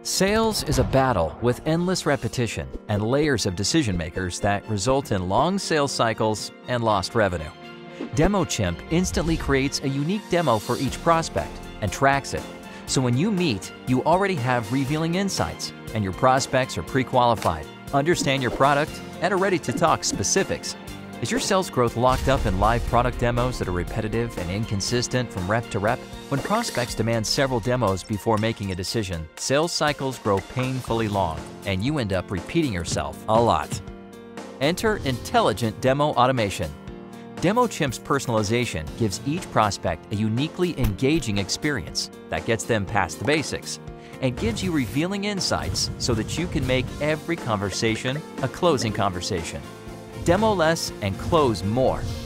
Sales is a battle with endless repetition and layers of decision makers that result in long sales cycles and lost revenue. DemoChimp instantly creates a unique demo for each prospect and tracks it. So when you meet, you already have revealing insights and your prospects are pre-qualified, understand your product, and are ready to talk specifics. Is your sales growth locked up in live product demos that are repetitive and inconsistent from rep to rep? When prospects demand several demos before making a decision, sales cycles grow painfully long, and you end up repeating yourself a lot. Enter Intelligent Demo Automation. DemoChimp's personalization gives each prospect a uniquely engaging experience that gets them past the basics and gives you revealing insights so that you can make every conversation a closing conversation. Demo less and close more.